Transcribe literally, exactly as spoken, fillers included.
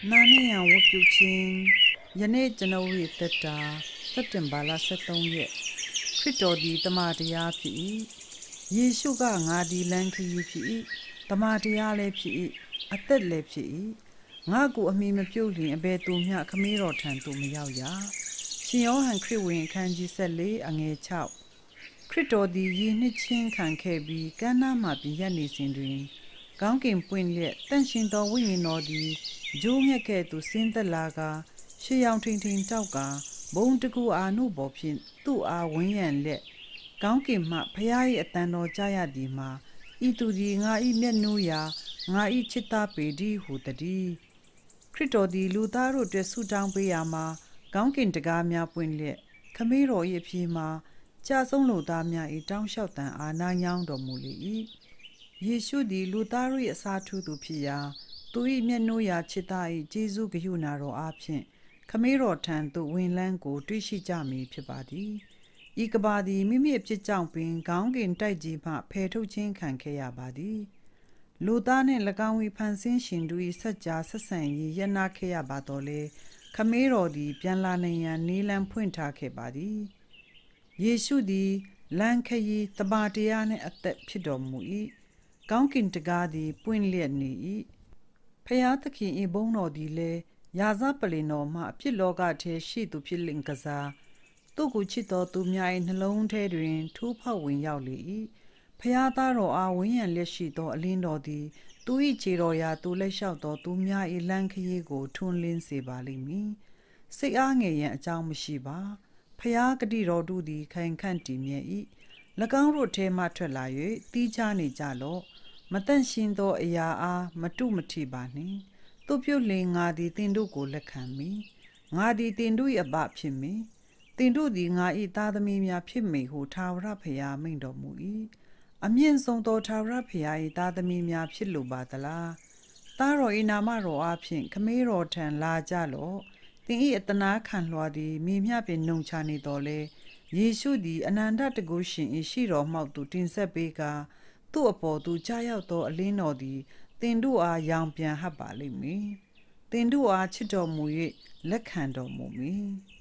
နာနေယံဝပြုချင်းယနေ့ကျွန်ုပ်၏တက်တာစက်တင်ဘာလsevenရက်ခရစ်တော်သည်တမန်တရားဖြစ်၏ယေရှုကငါဒီလမ်းခရီးဖြစ်၏တမန်တရားလည်းဖြစ်၏အသက်လည်းဖြစ်၏ငါကိုအမိမပြုတ်လျင်အဘယ်သူမျှခမည်းတော်ထံသို့မရောက်ရရှင်ယောဟန်ခရစ်ဝင်အခန်းကြီးfourအငယ်sixခရစ်တော်သည်ယည်နှစ်ချင်းခံခဲ့ပြီးကမ်းနားမှပြင်ရပ်နေစဉ်တွင်ကောင်းကင်ပွင့်လျက်တန့်ရှင်သောဝိညာဉ်တော်သည်ဂျိုးငှက်ကဲ့သို့ဆင်းသက်လာကရှေးရောင်ထိန်ထိန်တောက်ကဘုံတကူအာနုဘော်ဖြင့်သူ့အားဝန်းရံလက်ကောင်းကင်မှဖျား၏အတန်တော်ကြားရသည်မှာဤသူသည်ငါ၏မျက်နှာရာငါ၏ချစ်သားပေသည်ဟုတည်းခရစ်တော်သည်လူသားတို့အတွက်ဆုတောင်းပေးရမှာကောင်းကင်တကားများပွင့်လျက်ခမည်းတော်၏အဖြစ်မှာကြာဆုံးလူသားများ၏တောင်းလျှောက်တန်အာနာညောင်းတော်မူလေ၏ယေရှုသည်လူသားတို့၏အစာထူသူဖြစ်ရာသူ၏မျက်နှာရာချစ်သား၏ကျေးဇူးဂရုဏာတော်အားဖြင့်ခမည်းတော်ထံသို့ဝင်လန်းကိုတွေ့ရှိကြမည်ဖြစ်ပါသည်ဤကဘာသည်မိမိအဖြစ်ကြောင့်ပင်ခေါင်းကင်တိုက်ကြီးမှဖယ်ထုတ်ခြင်းခံခဲ့ရပါသည်လူသားနှင့်၎င်း၏ဖန်ဆင်းရှင်တို့၏ဆက်ကြာဆက်ဆံရေးရနာခဲ့ရပါတော့လေခမည်းတော်သည်ပြန်လာနိုင်ရန်နေလန်းဖွင့်ထားခဲ့ပါသည်ယေရှုသည်လမ်းခရီးတပါတရားနှင့်အသက်ဖြစ်တော်မူ၏ကောင်းကင်တကားသည်ပွင့်လျက်နေ၏ဖျားသခင်၏ဘုန်းတော်သည်လည်းယာဇပလင်တော်မှအဖြစ်လောကထဲရှိသူဖြစ်လင်ကစားသူ့ကိုချစ်တော်သူများ၏နှလုံးထဲတွင်ထိုးဖောက်ဝင်ရောက်လေ၏ဖျားသားတော်အားဝန်းရံလက်ရှိသောအလင်းတော်သည်သူ၏ခြေတော်ရာသူလက်လျှောက်သောသူများ၏လမ်းခရီးကိုထွန်းလင်းစေပါလိမ့်မည်စိတ်အားငယ်ရန်အကြောင်းမရှိပါဖျားဂတိတော်တို့သည်ခိုင်ခန့်တည်မြဲ၏၎င်းတို့ထဲမှထွက်လာ၍တီးခြားနေကြလော့မတန့်ရှင်းသောအရာအားမတုမထိပါနှင့်သူပြုလင်ငါသည်တင်တို့ကိုလက်ခံမည်ငါသည်တင်တို့၏အဘဖြစ်မည်တင်တို့သည်ငါ၏သားသမီးများဖြစ်မည်ဟုထာဝရဘုရားမိန့်တော်မူ၏အမြင့်ဆုံးသောထာဝရဘုရား၏သားသမီးများဖြစ်လိုပါသလားသားတော်၏နာမတော်အားဖြင့်ခမည်းတော်ထံလာကြလော့တင်၏အတနာခံလွှာသည်မိမျှပင်နှုံချနေတော်လဲယေရှုသည်အနန္တတကုရှင်၏ရှိတော်မှောက်သို့တင်ဆက်ပေးကာသူ့အပေါ်သို့ကြားရောက်သောအလင်းတော်သည်တင်တို့အားရောင်ပြန်ဟပ်ပါလိမ့်မည်တင်တို့အားချစ်တော်မူ၍လက်ခံတော်မူမည်